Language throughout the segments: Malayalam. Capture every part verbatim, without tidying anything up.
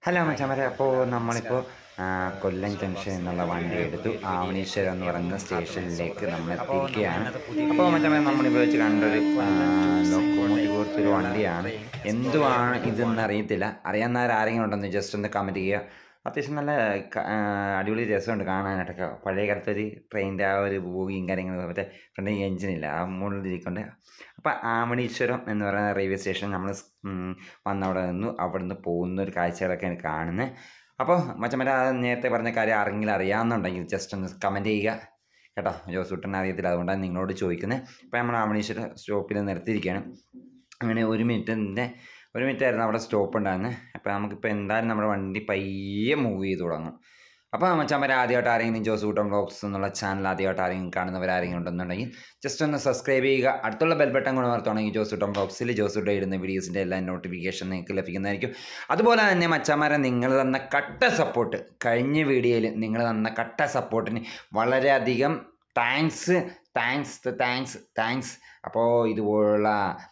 Hello hi. മച്ചാമാരെ, അപ്പോൾ നമ്മളിപ്പോൾ നമസ്കാരം. കൊല്ലം ജംഗ്ഷൻ ശുഭ എന്നുള്ള വണ്ടി നല്ലൊരു എടുത്തു പുതിയ ആവണീശ്വരം എന്ന് വീഡിയോയിലേക്ക് പറയുന്ന ആദ്യമായി സ്റ്റേഷനിലേക്ക് സ്വാഗതം. നമ്മൾ അപ്പോൾ നമ്മൾ എത്തിയിരിക്കുകയാണ്. ഇന്നത്തെ പുതിയ അപ്പോൾ വീഡിയോ എന്ന് മച്ചാമാരെ, പറഞ്ഞിട്ട് നമ്മളിപ്പോൾ വെച്ച് കണ്ടൊരു ആഹ്, കൊല്ലം ടു ലോക്കോമോട്ടീവ് പോലത്തെ ഒരു ചെങ്കോട്ടയ്ക്കുള്ള വണ്ടിയാണ്. ട്രെയിൻ എക്സ്പ്ലോർ ചെയ്യാൻ എന്തുവാണ് വേണ്ടി ഇതെന്ന് പോവാണ്. അറിയത്തില്ല. അറിയാവുന്നവരാരെങ്കിലും ഉണ്ടെന്ന് ജസ്റ്റ് ഒന്ന് കമൻറ്റ് ചെയ്യുക. അത്യാവശ്യം നല്ല ക- ആ, അടിപൊളി രസമുണ്ട് കാണാനായിട്ടൊക്കെ. പഴയ കാലത്തൊരു ട്രെയിനിൻ്റെ ആ ഒരു ബോഗിയും കാര്യങ്ങളും മറ്റേ ഫ്രണ്ട് എഞ്ചിനില്ല ആ മുകളിലിരിക്കൊണ്ട്. അപ്പോൾ ആമണീശ്വരം എന്ന് പറയുന്ന റെയിൽവേ സ്റ്റേഷൻ നമ്മൾ വന്നവിടെ നിന്നു അവിടെ നിന്ന് പോകുന്ന ഒരു കാഴ്ചകളൊക്കെയാണ് കാണുന്നത്. അപ്പോൾ മച്ചന്മാരെ, ആ നേരത്തെ പറഞ്ഞ കാര്യം ആരെങ്കിലും അറിയാമെന്നുണ്ടെങ്കിൽ ജസ്റ്റ് ഒന്ന് കമൻറ്റ് ചെയ്യുക കേട്ടോ. ജോസൂട്ടനെ അറിയത്തില്ല, അതുകൊണ്ടാണ് നിങ്ങളോട് ചോദിക്കുന്നത്. അപ്പോൾ നമ്മൾ ആമണീശ്വരം സ്റ്റോപ്പിൽ നിർത്തിയിരിക്കുകയാണ്. അങ്ങനെ ഒരു മിനിറ്റിൻ്റെ ഒരു മിനിറ്റ് ആയിരുന്നു അവിടെ സ്റ്റോപ്പ് ഉണ്ടായിരുന്നത്. അപ്പോൾ നമുക്കിപ്പോൾ എന്തായാലും നമ്മുടെ വണ്ടി പയ്യെ മൂവ് ചെയ്ത് തുടങ്ങും. അപ്പോൾ മച്ചാന്മാർ, ആദ്യമായിട്ട് ആരെങ്കിലും ജോസ് കൂട്ടം വ്ളോഗ്സ് എന്നുള്ള ചാനൽ ആദ്യമായിട്ട് ആരെങ്കിലും കാണുന്നവരാരെങ്കിലും ഉണ്ടെന്നുണ്ടെങ്കിൽ ജസ്റ്റ് ഒന്ന് സബ്സ്ക്രൈബ് ചെയ്യുക. അടുത്തുള്ള ബെൽ ബട്ടൺ കൊണ്ട് ഓർത്തുവാണെങ്കിൽ ജോസ് കൂട്ടം വ്ളോഗ്സിൽ ജോസ് കൂട്ടം ഇടുന്ന വീഡിയോസിൻ്റെ എല്ലാ നോട്ടിഫിക്കേഷൻ നിങ്ങൾക്ക് ലഭിക്കുന്നതായിരിക്കും. അതുപോലെ തന്നെ മച്ചാന്മാരെ, നിങ്ങൾ തന്ന കട്ട സപ്പോർട്ട്, കഴിഞ്ഞ വീഡിയോയിൽ നിങ്ങൾ തന്ന കട്ട സപ്പോർട്ടിന് വളരെയധികം താങ്ക്സ് താങ്ക്സ് താങ്ക്സ് താങ്ക്സ് അപ്പോൾ ഇതുപോലുള്ള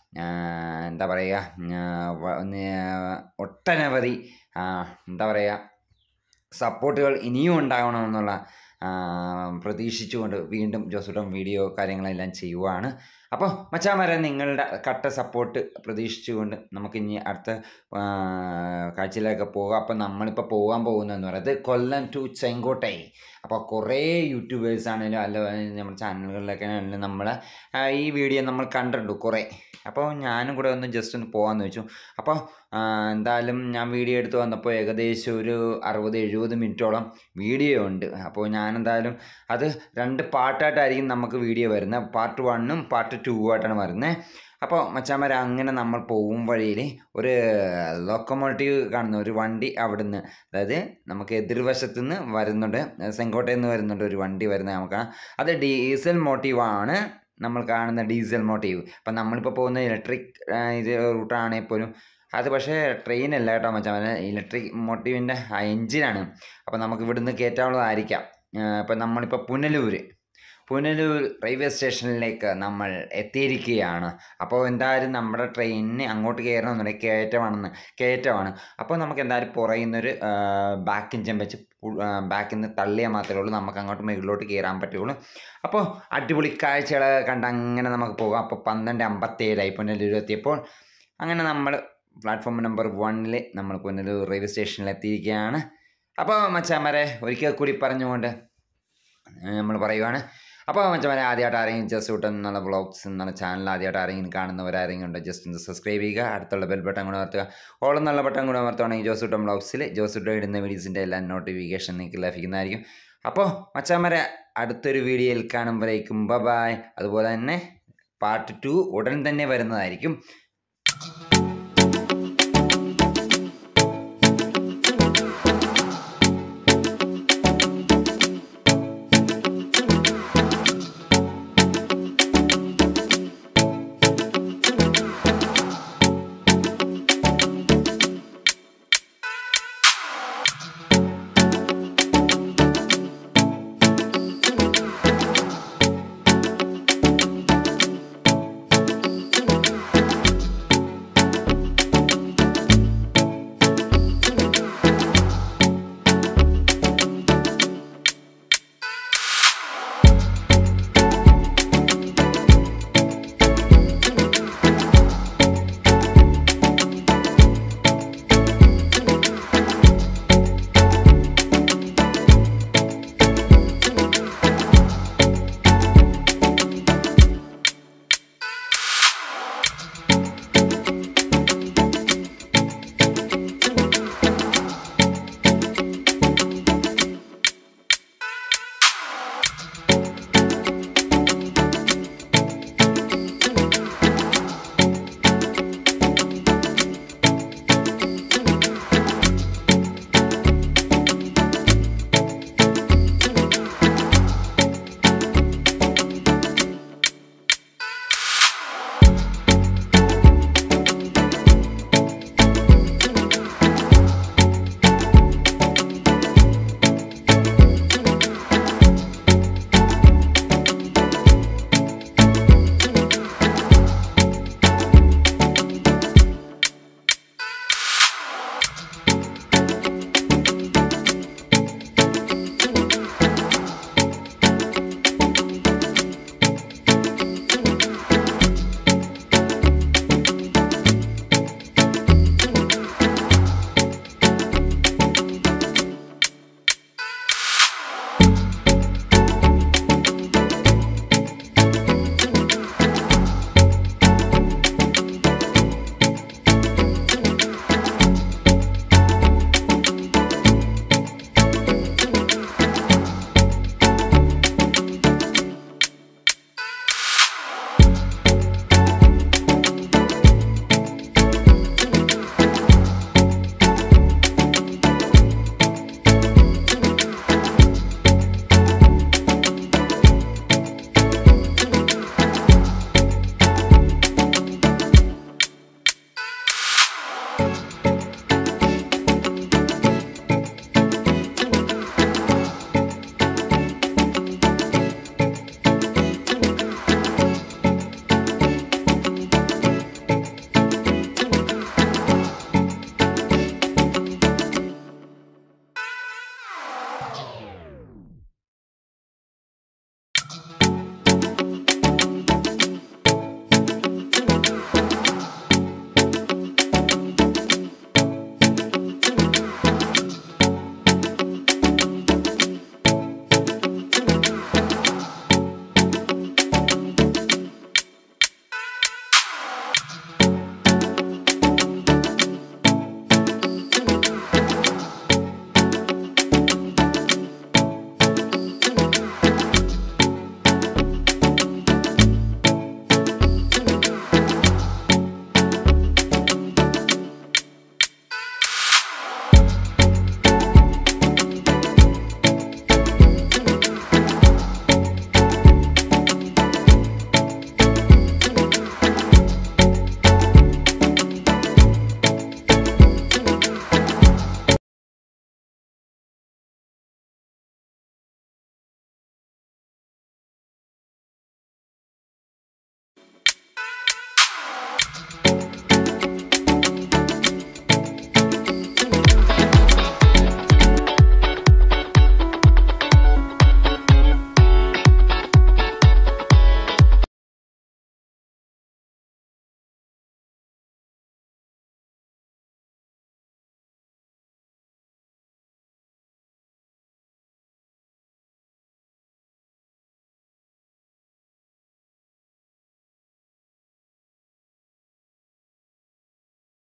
എന്താ പറയുക, ഒട്ടനവധി എന്താ പറയുക സപ്പോർട്ടുകൾ ഇനിയും ഉണ്ടാകണമെന്നുള്ള പ്രതീക്ഷിച്ചുകൊണ്ട് വീണ്ടും ജോസൂട്ടൻ വീഡിയോ കാര്യങ്ങളെല്ലാം ചെയ്യുവാണ്. അപ്പോൾ മച്ചാന്മാരെ, നിങ്ങളുടെ കട്ട സപ്പോർട്ട് പ്രതീക്ഷിച്ചുകൊണ്ട് നമുക്കിനി അടുത്ത കാഴ്ചയിലൊക്കെ പോകാം. അപ്പോൾ നമ്മളിപ്പോൾ പോകാൻ പോകുന്നതെന്ന് പറയുന്നത് കൊല്ലം ടു ചെങ്കോട്ടൈ. അപ്പോൾ കുറേ യൂട്യൂബേഴ്സ് ആണെങ്കിലും അല്ല നമ്മുടെ ചാനലുകളിലൊക്കെ ആണെങ്കിലും നമ്മൾ ഈ വീഡിയോ നമ്മൾ കണ്ടിട്ടുണ്ട് കുറേ. അപ്പോൾ ഞാനും കൂടെ ഒന്ന് ജസ്റ്റ് ഒന്ന് പോകാമെന്ന് വെച്ചു. അപ്പോൾ എന്തായാലും ഞാൻ വീഡിയോ എടുത്ത് വന്നപ്പോൾ ഏകദേശം ഒരു അറുപത് എഴുപത് മിനിറ്റോളം വീഡിയോ ഉണ്ട്. അപ്പോൾ ഞാനെന്തായാലും അത് രണ്ട് പാർട്ടായിട്ടായിരിക്കും നമുക്ക് വീഡിയോ വരുന്നത്. പാർട്ട് വണ്ണും പാർട്ട് ടു ആയിട്ടാണ് വരുന്നത്. അപ്പോൾ മച്ചാന്മാരെ, അങ്ങനെ നമ്മൾ പോകും വഴിയിൽ ഒരു ലോക്കോമോട്ടീവ് കാണുന്ന ഒരു വണ്ടി അവിടുന്ന്, അതായത് നമുക്ക് എതിർവശത്തു നിന്ന് വരുന്നുണ്ട്, ചെങ്കോട്ടയിൽ നിന്ന് വരുന്നുണ്ട് ഒരു വണ്ടി വരുന്നത് നമുക്ക്. അത് ഡീസൽ മോട്ടീവാണ് നമ്മൾ കാണുന്ന ഡീസൽ മോട്ടീവ്. അപ്പം നമ്മളിപ്പോൾ പോകുന്ന ഇലക്ട്രിക് ഇത് റൂട്ടാണെങ്കിൽ പോലും അത് പക്ഷേ ട്രെയിനല്ല കേട്ടോ മച്ചാൻ, ഇലക്ട്രിക് മോട്ടീവിൻ്റെ ആ എഞ്ചിനാണ്. അപ്പോൾ നമുക്ക് ഇവിടുന്ന് കയറ്റാനുള്ളതായിരിക്കാം. ഇപ്പം നമ്മളിപ്പോൾ പുനലൂർ പുനലൂർ റെയിൽവേ സ്റ്റേഷനിലേക്ക് നമ്മൾ എത്തിയിരിക്കുകയാണ്. അപ്പോൾ എന്തായാലും നമ്മുടെ ട്രെയിനിന് അങ്ങോട്ട് കയറണമെന്നുണ്ടെങ്കിൽ കയറ്റമാണെന്ന് കയറ്റമാണ്. അപ്പോൾ നമുക്ക് എന്തായാലും പുറകിൽ നിന്നൊരു ബാക്ക് ഇഞ്ചൻ വെച്ച് ബാക്കിൽ നിന്ന് തള്ളിയാൽ മാത്രമേ ഉള്ളൂ നമുക്ക് അങ്ങോട്ട് മുകളിലോട്ട് കയറാൻ പറ്റുള്ളൂ. അപ്പോൾ അടിപൊളി കാഴ്ചകൾ കണ്ട് അങ്ങനെ നമുക്ക് പോകാം. അപ്പോൾ പന്ത്രണ്ട് അമ്പത്തേഴായി പുനലൂർ എത്തിയപ്പോൾ. അങ്ങനെ നമ്മൾ പ്ലാറ്റ്ഫോം നമ്പർ വണ്ണിൽ നമ്മൾ പുനലൂർ റെയിൽവേ സ്റ്റേഷനിൽ എത്തിയിരിക്കുകയാണ്. അപ്പോൾ മച്ചാന്മാരെ, ഒരിക്കൽ കൂടി പറഞ്ഞുകൊണ്ട് നമ്മൾ പറയുവാണ്. അപ്പോൾ മച്ചന്മാരെ, ആദ്യമായിട്ട് ആരെങ്കിലും ജസ്റ്റ് കൂട്ടം എന്നുള്ള വ്ളോഗ്സ് എന്നുള്ള ചാനൽ ആദ്യമായിട്ട് ആരെങ്കിലും കാണുന്നവരാരെങ്കിലും ഉണ്ട് ജസ്റ്റ് ഒന്ന് സബ്സ്ക്രൈബ് ചെയ്യുക. അടുത്തുള്ള ബെൽ ബട്ടൺ കൂടെ അമർത്തുക. ഓൾ എന്നുള്ള ബട്ടൺ കൂടെ അമർത്തുകയാണെങ്കിൽ ജോസ് കൂട്ടം വ്ളോഗ്സിൽ ജോസ് കൂട്ടം ഇടുന്ന വീഡിയോസിൻ്റെ എല്ലാ നോട്ടിഫിക്കേഷൻ നിങ്ങൾക്ക് ലഭിക്കുന്നതായിരിക്കും. അപ്പോൾ മച്ചന്മാരെ, അടുത്തൊരു വീഡിയോയിൽ കാണുമ്പോഴേക്കും ബൈ. അതുപോലെ തന്നെ പാർട്ട് ടു ഉടൻ തന്നെ വരുന്നതായിരിക്കും.